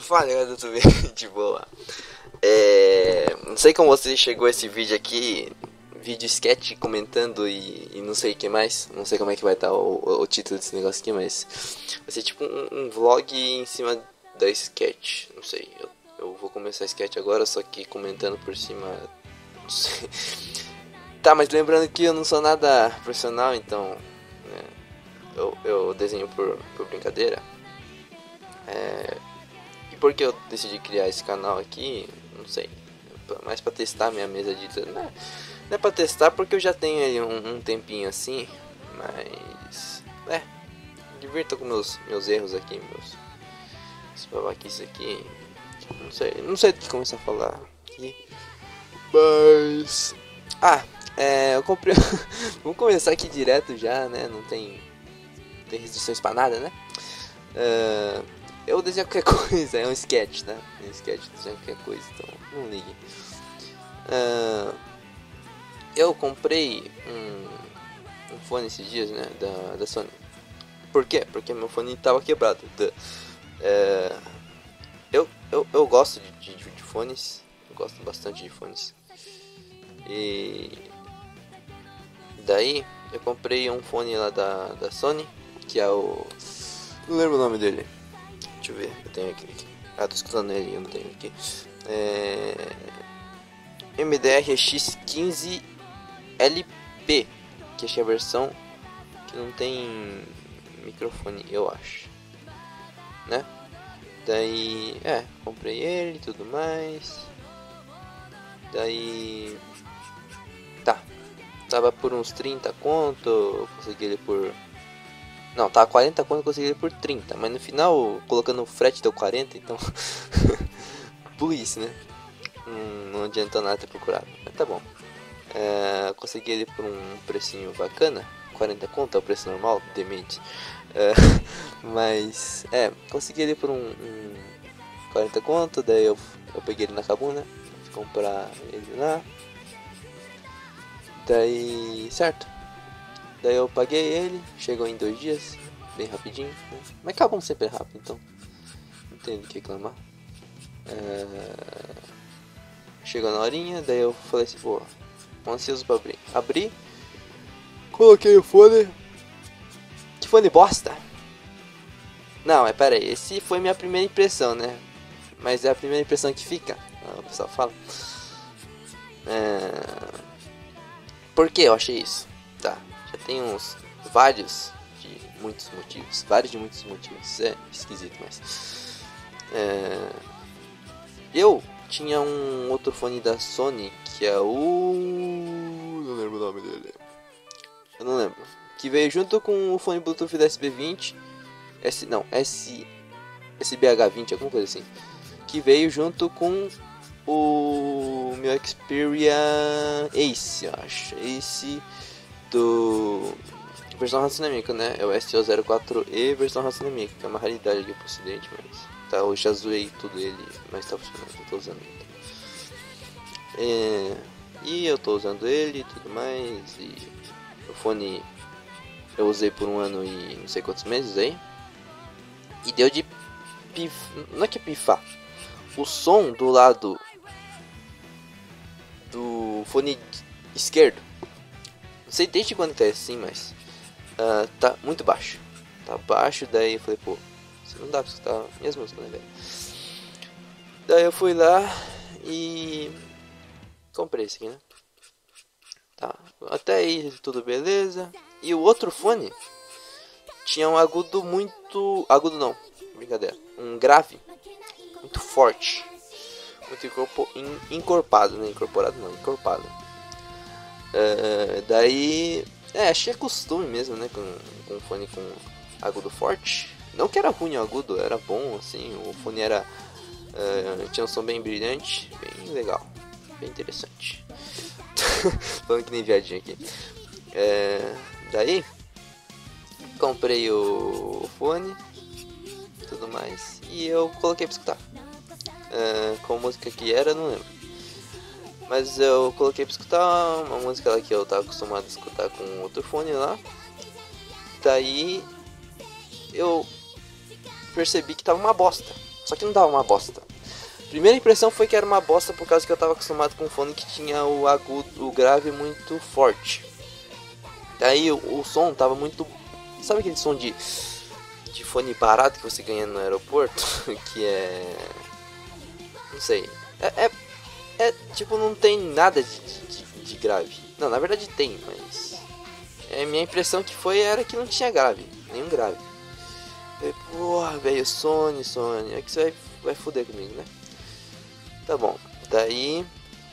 Fala galera, tudo bem? De boa. Não sei como você chegou a esse vídeo aqui, vídeo sketch comentando e não sei o que mais. Não sei como é que vai estar o título desse negócio aqui, mas vai ser tipo um vlog em cima da sketch. Não sei, eu vou começar a sketch agora, só que comentando por cima. Não sei. Tá, mas lembrando que eu não sou nada profissional, então né, eu desenho por brincadeira. E por que eu decidi criar esse canal aqui? Não sei. Mais pra testar minha mesa de... Não é pra testar porque eu já tenho aí um tempinho assim. Mas... divirta com meus erros aqui, esse babaquice aqui. Não sei do que começar a falar aqui. Mas... eu comprei... Vamos começar aqui direto já, né? Não tem restrições pra nada, né? Eu desenho qualquer coisa, é um sketch, né? É um sketch, desenho qualquer coisa, então não ligue. Eu comprei um fone esses dias, né? Da Sony. Por quê? Porque meu fone tava quebrado. Eu gosto de fones, eu gosto bastante de fones. E daí eu comprei um fone lá da Sony, que é o... Não lembro o nome dele. Deixa eu ver, eu tenho aqui. Tô escutando ele, eu não tenho aqui. MDR-X15LP, que acho que é a versão que não tem microfone, eu acho, né? Daí, comprei ele e tudo mais. Daí, tava por uns 30 conto, eu consegui ele por... Não, tava 40 conto, eu consegui ele por 30. Mas no final, colocando o frete, deu 40, então... Burrice, né? Não adiantou nada ter procurado. Mas tá bom. Consegui ele por um precinho bacana. 40 conto é o preço normal, demente. Mas, consegui ele por um 40 conto. Daí eu peguei ele na Kabum, né? Fui comprar ele lá. Daí, certo. Daí eu paguei ele, chegou em 2 dias, bem rapidinho, né? Mas Kabum sempre é rápido, então não tem do que reclamar. Chegou na horinha, daí eu falei assim, pô, ansioso pra abrir. Abri, coloquei o fone. Que fone bosta! Não, pera aí, esse foi minha primeira impressão, né? Mas é a primeira impressão que fica, o pessoal fala. Por que eu achei isso? Tá. Tem vários de muitos motivos, é esquisito, mas eu tinha um outro fone da Sony, que é o... não lembro o nome dele, eu não lembro, que veio junto com o fone Bluetooth da SB20, SBH20, alguma coisa assim, que veio junto com o meu Xperia Ace, eu acho, Ace do versão Hatsune, né? É o SO04E versão Hatsune, que é uma raridade aqui pro ocidente, mas tá, eu já zoei tudo ele, mas tá funcionando, eu tô usando ele. E eu tô usando ele e tudo mais, e o fone eu usei por 1 ano e não sei quantos meses aí, e deu de não é que pifar, o som do lado do fone esquerdo, não sei desde quando tá assim, mas tá muito baixo. Tá baixo, daí eu falei, pô, você não dá pra escutar minhas músicas, né, velho? Daí eu fui lá e comprei esse aqui, né? Tá, até aí tudo beleza. E o outro fone tinha um agudo muito... Agudo não, brincadeira. Um grave muito forte. Muito encorpado, né? Incorporado não, encorpado. Daí... achei costume mesmo, né? Com fone com agudo forte. Não que era ruim o agudo, era bom, assim. O fone era... tinha um som bem brilhante, bem legal, bem interessante. Falando que nem viadinho aqui. Daí... comprei o fone, tudo mais, e eu coloquei pra escutar. Qual música que era, não lembro. Mas eu coloquei pra escutar uma música lá que eu tava acostumado a escutar com outro fone lá. Daí eu percebi que tava uma bosta. Só que não dava uma bosta. Primeira impressão foi que era uma bosta por causa que eu tava acostumado com um fone que tinha o agudo, o grave muito forte. Daí o som tava muito... Sabe aquele som de fone barato que você ganha no aeroporto? Que é... Não sei. Tipo, não tem nada de grave. Não, na verdade tem, mas... minha impressão que era que não tinha grave. Nenhum grave. Porra, velho, Sony. É que você vai foder comigo, né? Tá bom. Daí...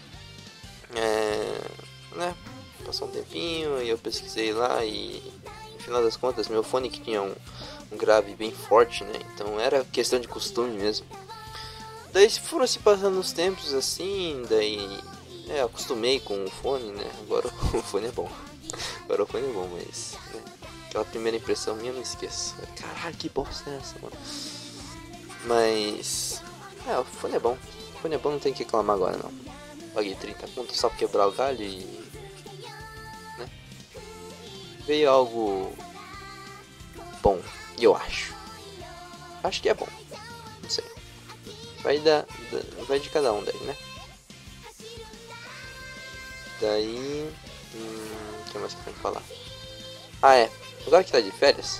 né? Passou um tempinho e eu pesquisei lá e... No final das contas, meu fone que tinha um grave bem forte, né? Então era questão de costume mesmo. Daí foram se passando os tempos assim, daí acostumei com o fone, né? Agora o fone é bom. Agora o fone é bom, mas né? Aquela primeira impressão minha eu não esqueço. Caralho, que bosta é essa, mano? Mas o fone é bom. O fone é bom, não tem que reclamar agora não. Paguei 30 conto só pra quebrar o galho e... né? Veio algo bom, eu acho. Acho que é bom. Não sei. Vai de cada um daí, né? Daí... o que mais que eu tenho que falar? Agora que tá de férias...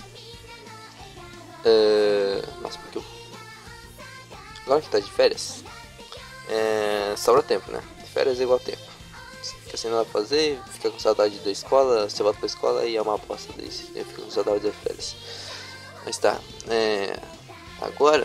Nossa, porque eu... Agora que tá de férias... sobra tempo, né? Férias é igual tempo. Fica sem nada pra fazer, fica com saudade da escola, você volta pra escola e é uma aposta desse. Eu fico com saudade das férias. Mas tá, agora...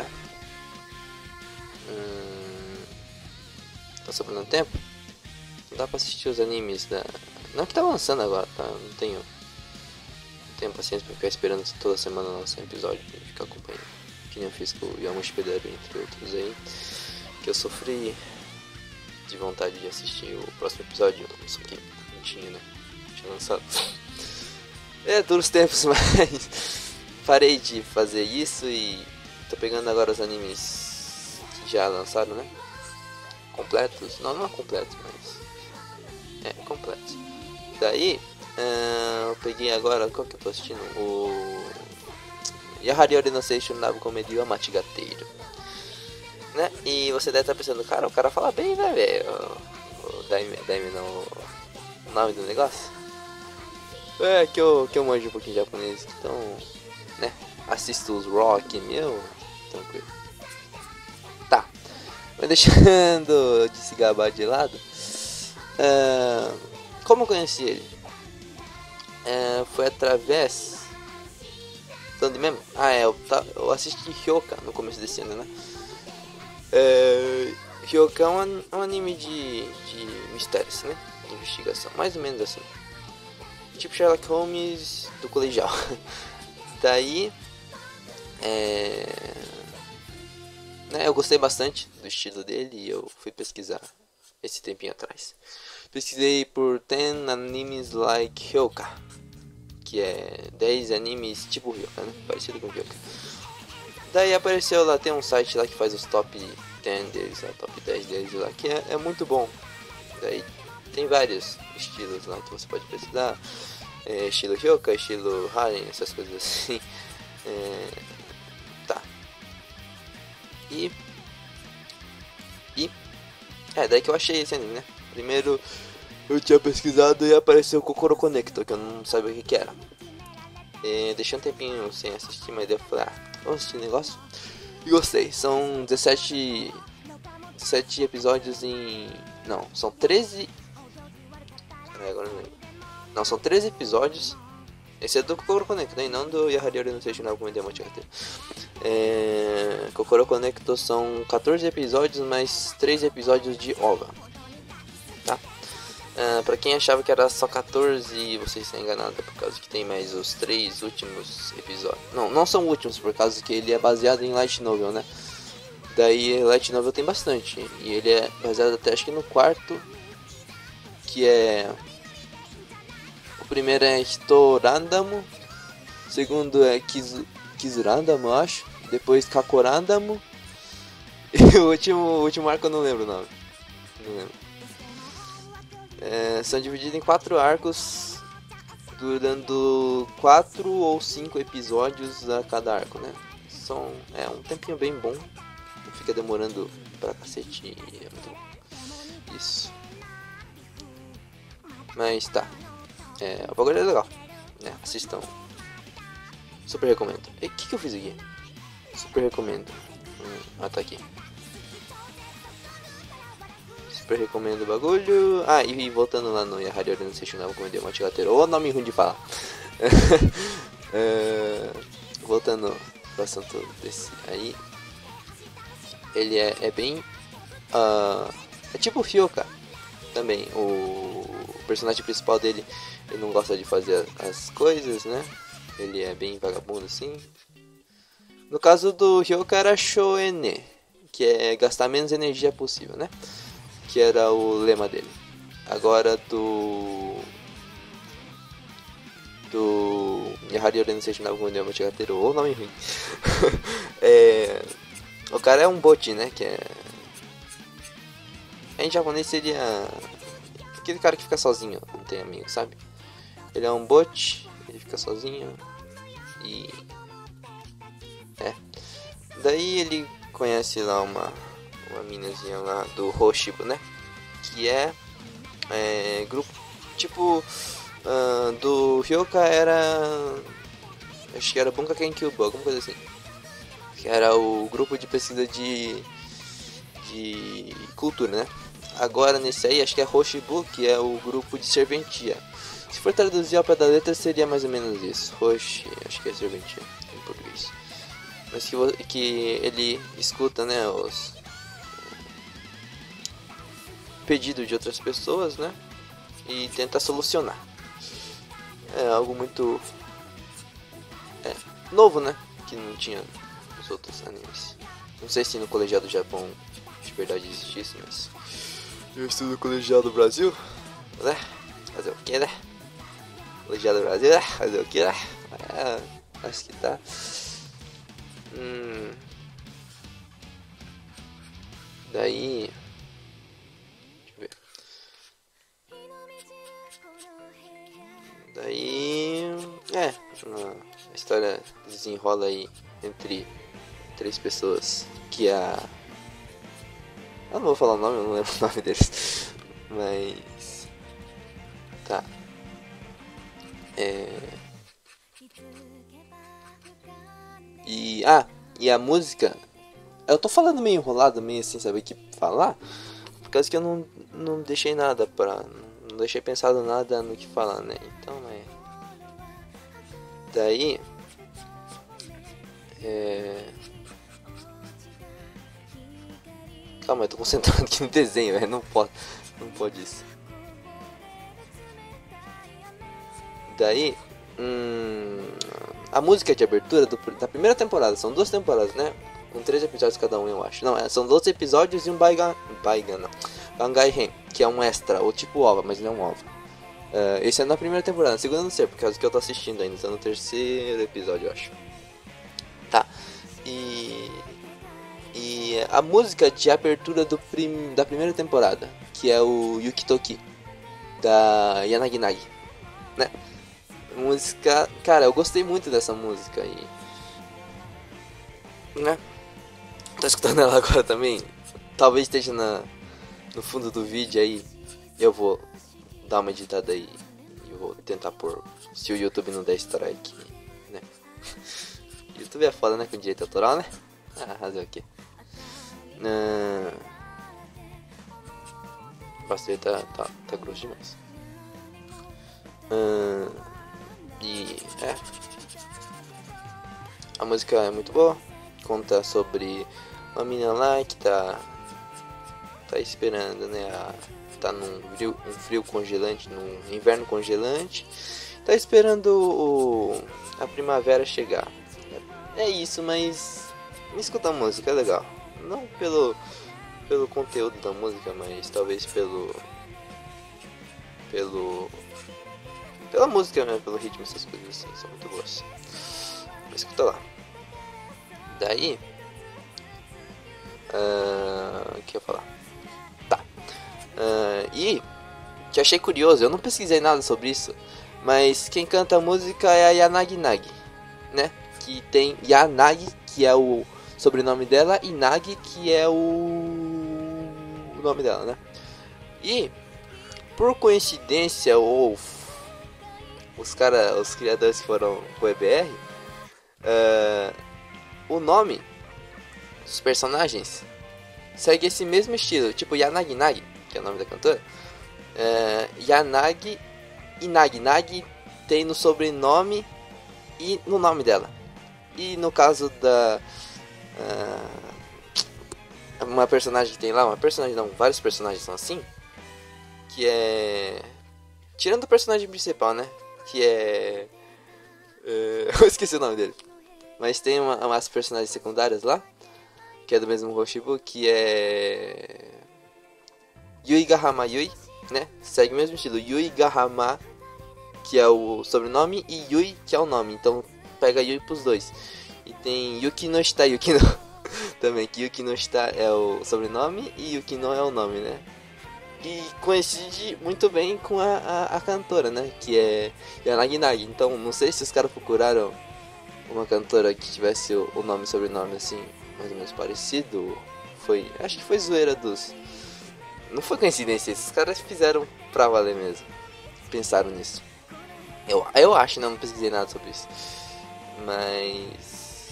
tá sobrando tempo? Não dá pra assistir os animes da... Não que tá lançando agora, tá? Não tenho paciência pra ficar esperando toda semana lançar um episódio pra ficar acompanhando. Que nem eu fiz com o Yamushi Pedero, entre outros aí. Que eu sofri de vontade de assistir o próximo episódio, só que não tinha, né? Não tinha lançado. Duros tempos, mas parei de fazer isso e tô pegando agora os animes que já lançaram, né? Completos, não é completos, mas completos. Daí eu peguei agora, qual que eu tô assistindo? O Yahariori no Seishun Nabu Komedi wa Machigateru, né? E você deve estar pensando, cara, o cara fala bem, né, velho? O Daime não, o nome do negócio. Que eu manjo um pouquinho de japonês, então, né? Assisto os rock, meu, tranquilo. Tá, mas deixando de se gabar de lado, como eu conheci ele? Foi através... De onde mesmo? Eu assisti Hyoka no começo desse ano, né? Hyoka é um anime de mistérios, né? De investigação, mais ou menos assim. Tipo Sherlock Holmes do colegial. Daí... eu gostei bastante do estilo dele e eu fui pesquisar esse tempinho atrás. Pesquisei por 10 animes like Hyoka, que é 10 animes tipo Hyoka, né? Parecido com Hyoka. Daí apareceu lá, tem um site lá que faz os top 10 deles, top 10 deles lá, que é muito bom. Daí tem vários estilos lá que você pode pesquisar. Estilo Hyoka, estilo Harem, essas coisas assim. Tá. Daí que eu achei esse anime, né? Primeiro eu tinha pesquisado e apareceu o Kokoro Connector, que eu não sabia o que era. Deixei um tempinho sem assistir, mas daí eu falei, vamos assistir o negócio. E gostei, são 17 episódios em... Não, são 13... agora não lembro. Não, são 13 episódios. Esse é do Kokoro Connector, né? Não do Yahariori no Seishun Nabu Komedi wa Machigateru. Kokoro Connector são 14 episódios mais 3 episódios de OVA. Tá? Pra quem achava que era só 14, você está enganado, por causa que tem mais os 3 últimos episódios. Não são últimos, por causa que ele é baseado em Light Novel, né? Daí Light Novel tem bastante. E ele é baseado até acho que no quarto, que é... O primeiro é Hitorandamo, o segundo é Kizurandamo, acho. Depois Kakorandamo. E o último arco eu não lembro o nome. Não lembro. São divididos em 4 arcos, durando 4 ou 5 episódios a cada arco, né? Um tempinho bem bom. fica demorando pra cacete e é muito bom. Isso. Mas tá. O bagulho é legal, né? Assistam. Super recomendo. E o que eu fiz aqui? Super recomendo. Tá aqui. Super recomendo o bagulho. E voltando lá no Yahari Organization Novel Comedy Mochigatero. Ô, nome ruim de falar. Voltando pro assunto desse aí. Ele é bem... é tipo o Ryoka também. O personagem principal dele, ele não gosta de fazer as coisas, né? Ele é bem vagabundo assim. No caso do Ryoka era Shoene, que é gastar menos energia possível, né? Que era o lema dele. Agora do Yahari Organization Novel Comedy Mochigatero, ou nome ruim. O cara é um bot, né? Que é... Em japonês seria aquele cara que fica sozinho, não tem amigo, sabe? Ele é um bot, ele fica sozinho e... Daí ele conhece lá uma minazinha lá do Hoshibu, né? Que é grupo, tipo, do Ryoka era... Acho que era Bunkaken Kyubu, alguma coisa assim. Que era o grupo de pesquisa de cultura, né? Agora nesse aí, acho que é Hoshibu, que é o grupo de serventia. Se for traduzir ao pé da letra, seria mais ou menos isso. Hoshi, acho que é serventia em português. Mas que ele escuta, né, os pedidos de outras pessoas, né? E tenta solucionar. É algo muito novo, né? Que não tinha nos outros animes. Não sei se no colegiado do Japão de verdade existisse, mas... Eu estudo no colegiado do Brasil, né? Fazer o que, né? Colegiado do Brasil, né? Fazer o que, né? Acho que tá. Daí... Deixa eu ver. Daí... a história desenrola aí entre 3 pessoas, que eu não vou falar o nome, eu não lembro o nome deles. Mas... Tá. E a música... Eu tô falando meio enrolado, meio assim, sabe o que falar? Por causa que eu não deixei nada pra... Não deixei pensado nada no que falar, né? Então, daí... Calma, eu tô concentrado aqui no desenho, velho. Não pode isso. Daí... a música de abertura da primeira temporada, são 2 temporadas, né? Com 3 episódios cada um, eu acho. Não, são 12 episódios e um Bangai Hen, que é um extra, ou tipo OVA, mas não é um OVA. Esse é na primeira temporada, na segunda não sei, por causa que eu tô assistindo ainda, tô no 3º episódio, eu acho. Tá. E a música de abertura da primeira temporada, que é o Yukitoki, da Yanaginagi, né? Música... Cara, eu gostei muito dessa música aí, né? Tá escutando ela agora também? Talvez esteja no fundo do vídeo aí. Eu vou dar uma editada aí e vou tentar pôr, se o YouTube não der strike, né? YouTube é foda, né? Com direito autoral, né? Fazer o quê? Nossa, tá grosso demais. A música é muito boa. Conta sobre uma menina lá que tá esperando, né? Tá num frio congelante, num inverno congelante. Tá esperando a primavera chegar. É isso, mas escuta a música, é legal. Não pelo conteúdo da música, mas talvez pela música, né? Pelo ritmo, essas coisas assim, são muito boas. Escuta lá. Daí, o que eu ia falar? Tá. E que achei curioso, eu não pesquisei nada sobre isso, mas quem canta a música é a Yanaginagi, né? Que tem Yanagi, que é o sobrenome dela, e Nagi, que é o nome dela, né? E por coincidência, ou os criadores que foram pro EBR, o nome dos personagens segue esse mesmo estilo, tipo Yanagi Nagi, que é o nome da cantora. Yanagi e Nagi. Nagi tem no sobrenome e no nome dela. E no caso da uma personagem que tem lá, vários personagens são assim, que é, tirando o personagem principal, né, que é eu esqueci o nome dele, mas tem umas personagens secundárias lá, que é do mesmo Hoshibu, que é Yui Gahama Yui, né, segue o mesmo estilo, Yui Gahama, que é o sobrenome, e Yui, que é o nome, então pega Yui pros dois. E tem Yuki no Shita Yuki no também, que Yuki no Shita é o sobrenome e Yuki no é o nome, né? E coincide muito bem com a cantora, né? Que é Yanagi Nagi. Então, não sei se os caras procuraram uma cantora que tivesse o nome e sobrenome assim, mais ou menos parecido. Acho que foi zoeira dos... Não foi coincidência, esses caras fizeram pra valer mesmo. Pensaram nisso. Eu acho, né? Não pesquisei nada sobre isso. Mas...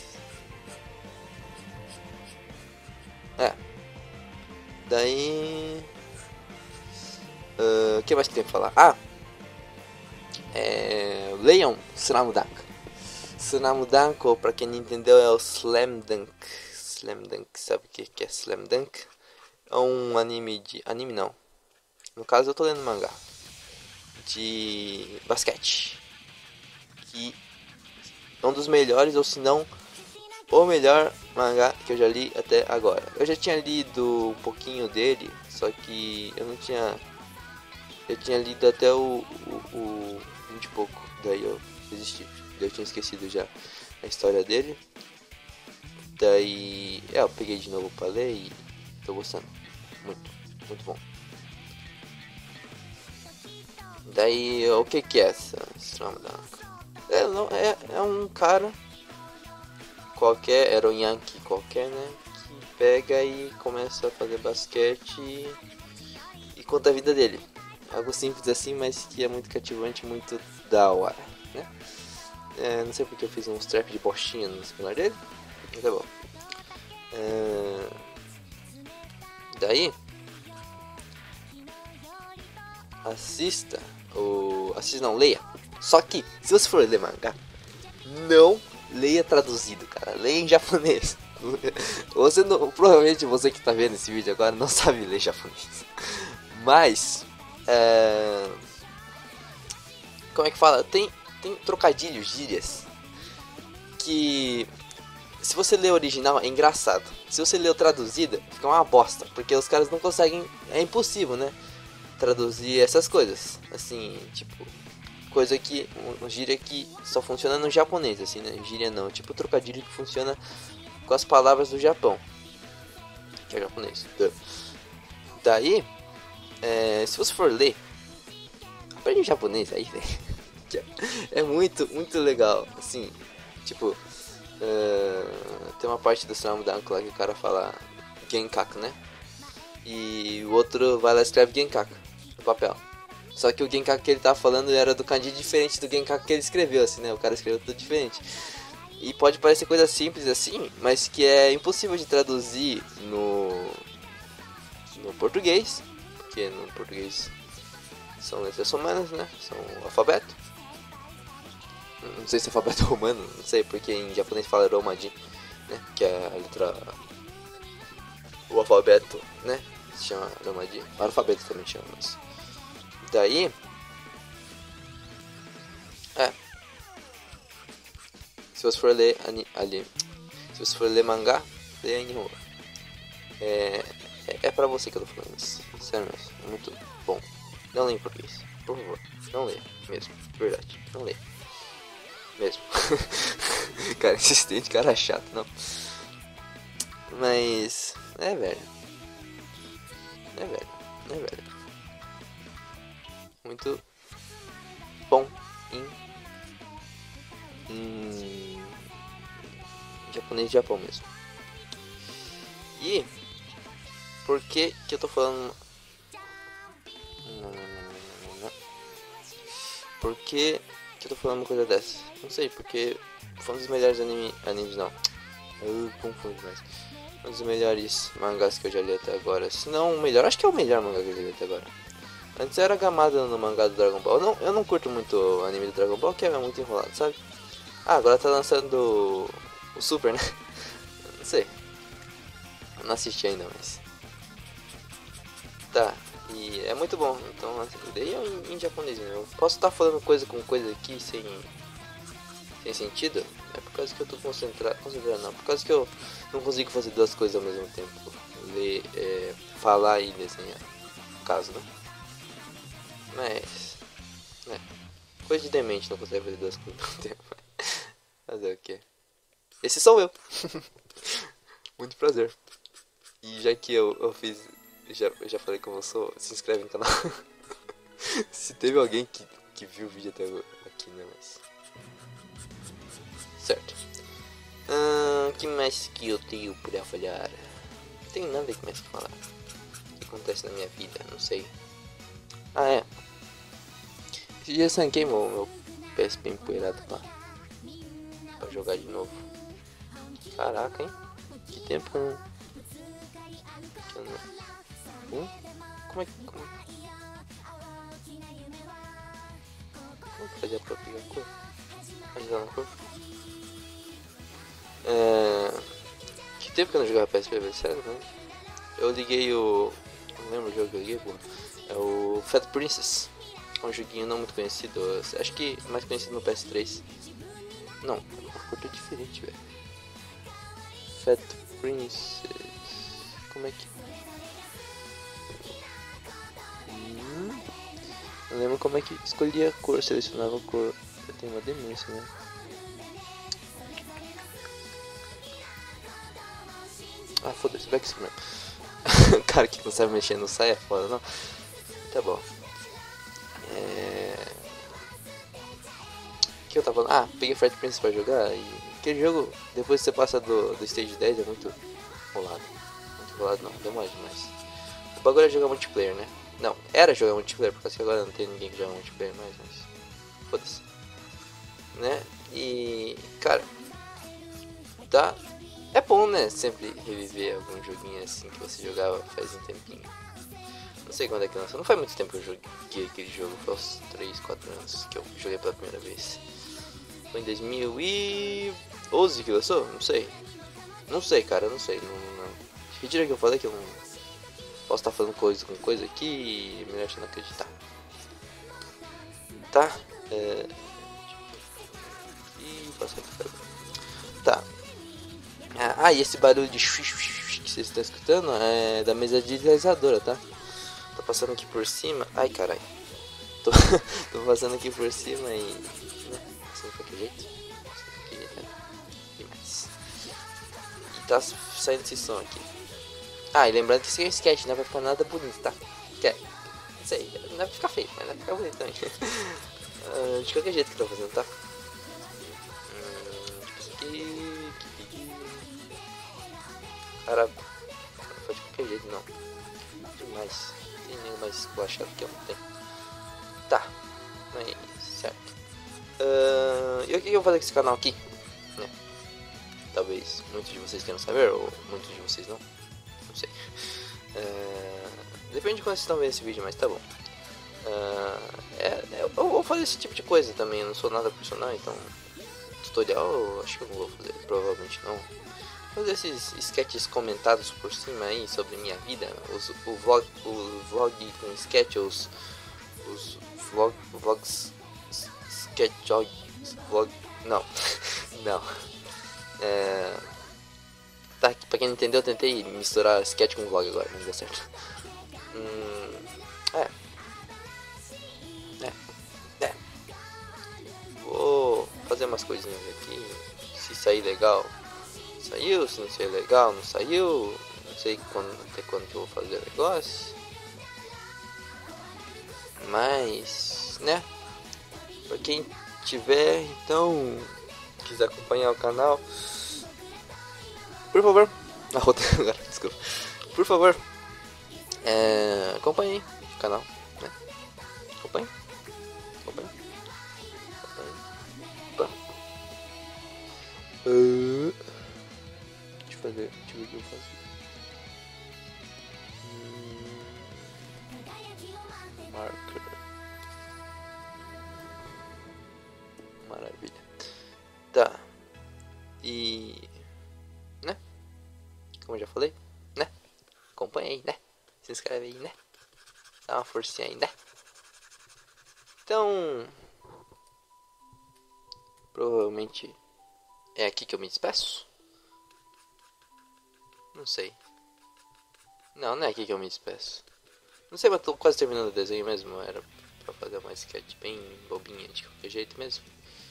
Daí... O que mais que tem pra falar? Leiam Slam Dunk. Slam Dunk, ou pra quem não entendeu, é o Slam Dunk. Slam Dunk, sabe o que é Slam Dunk? É um anime de... Anime não. No caso eu tô lendo mangá. De basquete. Que é um dos melhores, ou se não o melhor mangá que eu já li até agora. Eu já tinha lido um pouquinho dele, só que eu não tinha... Eu tinha lido até o 20 e pouco, daí eu desisti. Eu tinha esquecido já a história dele. Daí eu peguei de novo pra ler e tô gostando. Muito, muito bom. Daí o que é essa Slam Dunk? É um cara qualquer, era um Yankee qualquer, né? Que pega e começa a fazer basquete e conta a vida dele. Algo simples assim, mas que é muito cativante, muito da hora, né? Não sei porque eu fiz um strap de bostinha no celular dele, mas tá bom. Daí, assista não, leia. Só que, se você for ler mangá, não leia traduzido, cara. Leia em japonês. Provavelmente você que tá vendo esse vídeo agora não sabe ler japonês. Mas, como é que fala? Tem trocadilhos, gírias, que se você ler original é engraçado. Se você ler traduzida, fica uma bosta, porque os caras não conseguem, é impossível, né? Traduzir essas coisas, assim, tipo, coisa que, gíria que só funciona no japonês, assim, né? Gíria não, tipo trocadilho que funciona com as palavras do Japão, que é japonês. Daí, se você for ler, aprende japonês aí, velho. É muito, muito legal, assim, tipo, tem uma parte do Slam Dunk lá que o cara fala Genkaku, né? E o outro vai lá e escreve Genkaku no papel. Só que o Genkaku que ele tava falando era do kanji diferente do Genkaku que ele escreveu, assim, né? O cara escreveu tudo diferente. E pode parecer coisa simples assim, mas que é impossível de traduzir no português. Porque no português são letras romanas, né? São o alfabeto. Não sei se é alfabeto romano, não sei, porque em japonês fala Romaji, né? Que é a letra... O alfabeto, né? Se chama Romaji. O alfabeto também chama, mas... Daí... Se você for ler se você for ler mangá, leia em Nihongo. É pra você que eu tô falando isso. Sério mesmo, é muito bom. Não leia em português, por favor. Não leia, mesmo, verdade, não leia. Mesmo. Cara insistente, cara chato, não. Mas... velho. Muito bom em japonês de Japão mesmo. E por que eu tô falando? Por que eu tô falando uma coisa dessa? Não sei, porque foi um dos melhores animes não. Eu confundo demais. Um dos melhores mangás que eu já li até agora. Se não o melhor, acho que é o melhor mangá que eu já li até agora. Antes era Gamada no mangá do Dragon Ball. Eu não curto muito o anime do Dragon Ball, que é muito enrolado, sabe? Ah, agora tá lançando o Super, né? Não sei. Eu não assisti ainda, mas... Tá, e é muito bom. Então, assim, daí é em japonês, né? Eu posso estar falando coisa com coisa aqui sem sentido. É por causa que eu tô concentrado não. Por causa que eu não consigo fazer duas coisas ao mesmo tempo. Ler, falar e desenhar. No caso, né? Mas... né? Coisa de demente, não consegue fazer duas coisas ao mesmo tempo. Fazer o quê? Esse sou eu. Muito prazer. E já que eu fiz... Eu já falei como eu sou, se inscreve no canal. Se teve alguém que viu o vídeo até aqui, né? Mas... certo. Que mais que eu tenho pra falar? Não tenho nada que mais pra falar. O que acontece na minha vida? Não sei. Ah, é. Esse dia eu sanquei meu PSP empoeirado pra jogar de novo. Caraca, hein? Que tempo que eu não... Como que fazia pra pegar a cor? Ajudar na cor? Que tempo que eu não jogava PSP, velho? Sério, não? Eu liguei o... não lembro o jogo que eu liguei, pô. É o Fat Princess. É um joguinho não muito conhecido. Acho que mais conhecido no PS3. Não, a cor é diferente, velho. Fat Princess... como é que... não lembro como é que escolhia a cor, selecionava a cor. Eu tenho uma demência, né? Ah, foda-se, vai que isso mesmo. Cara que não sabe mexer no sai é foda, não? Tá bom. O que eu tava falando? Ah, peguei Fat Princess pra jogar e... aquele jogo, depois que você passa do Stage 10, é muito rolado. Muito rolado não, demora demais. O bagulho é jogar multiplayer, né? Não, era jogar multiplayer, porque agora não tem ninguém que joga multiplayer mais, mas... foda-se. Né? E... cara... tá... é bom, né? Sempre reviver algum joguinho assim que você jogava faz um tempinho. Não sei quando é que lançou. Não faz muito tempo que eu joguei aquele jogo. Foi aos 3, 4 anos que eu joguei pela primeira vez. Foi em 2011 que lançou? Não sei. Não sei, cara. Não sei. Não. Retira que eu falei que eu não posso estar falando coisa com coisa aqui e melhor você não acreditar. Tá? Ih, passou aqui. Tá. Ah, e esse barulho de que vocês estão escutando é da mesa digitalizadora, tá? Tô passando aqui por cima. Ai, caralho. Tô passando aqui por cima e... né? Assim, de qualquer jeito. Demais. E tá saindo esse som aqui. Ah, e lembrando que esse é um sketch, não vai ficar nada bonito, tá? Não sei, não vai ficar feio, mas vai ficar bonito também. De qualquer jeito que eu tô fazendo, tá? Tipo isso aqui... cara, não foi de qualquer jeito, não. Demais. Tem nenhum mais esculachado que eu não tenho. Tá, mas certo. E o que eu vou fazer com esse canal aqui? Né? Talvez muitos de vocês queiram saber, ou muitos de vocês não. Não sei. Depende de quando vocês estão vendo esse vídeo, mas tá bom. Eu vou fazer esse tipo de coisa também. Eu não sou nada profissional, então tutorial eu acho que eu não vou fazer, provavelmente não. Fazer esses sketches comentados por cima aí sobre minha vida, o vlog com sketch, os vlogs sketch vlog, não. Não. Tá, pra quem não entendeu, eu tentei misturar sketch com vlog agora, mas deu certo. Vou fazer umas coisinhas aqui, se sair legal. Saiu, se não sair legal, não saiu. Não sei até quando que eu vou fazer o negócio. Mas, né? Pra quem tiver, então, quiser acompanhar o canal, por favor, Na roteiro agora, desculpa. Por favor, acompanhe o canal, né? Acompanhe. Acompanhe. Opa. Deixa eu ver o que eu faço. Marker. Maravilha. Tá. E... né? Como eu já falei, né? Acompanha aí, né? Se inscreve aí, né? Dá uma forcinha aí, né? Então... provavelmente é aqui que eu me despeço. Não sei. Não é aqui que eu me despeço. Não sei, mas tô quase terminando o desenho mesmo. Era pra fazer uma sketch bem bobinha de qualquer jeito mesmo.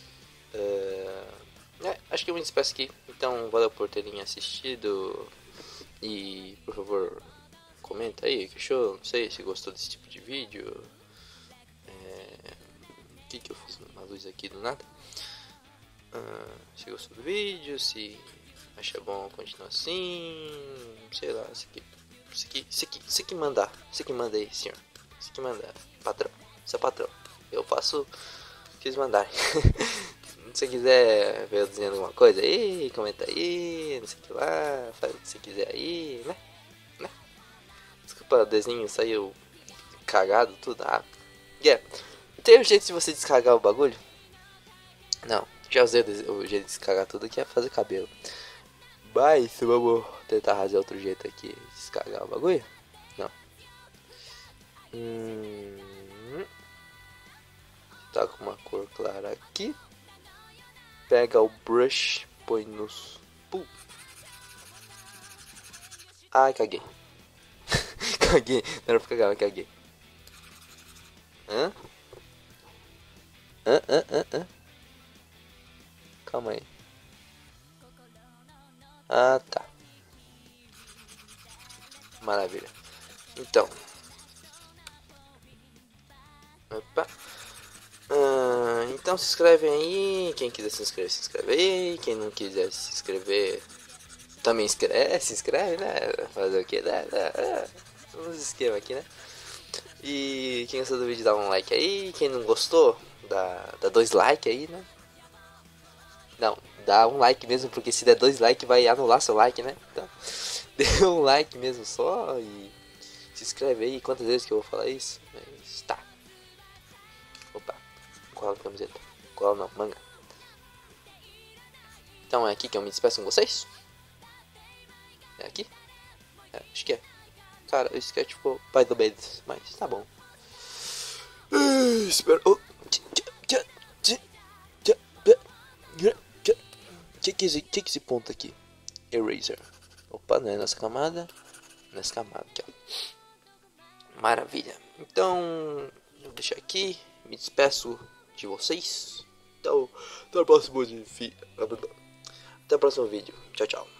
Acho que eu me despeço aqui. Então, valeu por terem assistido. E, por favor, comenta aí o que achou. Não sei se gostou desse tipo de vídeo. O que eu fiz uma luz aqui do nada. Se gostou do vídeo, se acha bom continuar assim. Sei lá, você que mandar. Você que manda aí, senhor. Você que manda, patrão. Seu patrão. Eu faço o que eles mandarem. Se você quiser ver eu desenhando alguma coisa aí, comenta aí, não sei o que lá, faz o que você quiser aí, né? Desculpa, o desenho saiu cagado, tudo. Tem um jeito de você descarregar o bagulho? Não, já usei o jeito de descarregar tudo que é fazer cabelo. Mas vamos tentar fazer outro jeito aqui, descarregar o bagulho? Não. Tá com uma cor clara aqui. Pega o brush, põe nos... Ai, caguei. Caguei. Não era pra cagar, mas caguei. Hã? Calma aí. Ah, tá. Maravilha. Então. Opa. Então se inscreve aí. Quem quiser se inscreve aí. Quem não quiser se inscrever, também se inscreve, né? Fazer o que? Uns esquemas aqui, né? E quem gostou do vídeo dá um like aí. Quem não gostou, dá 2 likes aí, né? Não, dá um like mesmo, porque se der 2 likes vai anular seu like, né? Então, dê um like mesmo só e se inscreve aí. Quantas vezes que eu vou falar isso? Mas tá. Opa, cola a camiseta. Cola não, manga. Então é aqui que eu me despeço com vocês? É aqui? Acho que é. Cara, o sketch ficou by the bed, mas tá bom. Espera. Que é esse ponto aqui? Eraser. Opa, não é nessa camada. Nessa camada aqui, ó. Maravilha. Então, eu vou deixar aqui. Me despeço de vocês. Então, até o próximo vídeo. Tchau, tchau.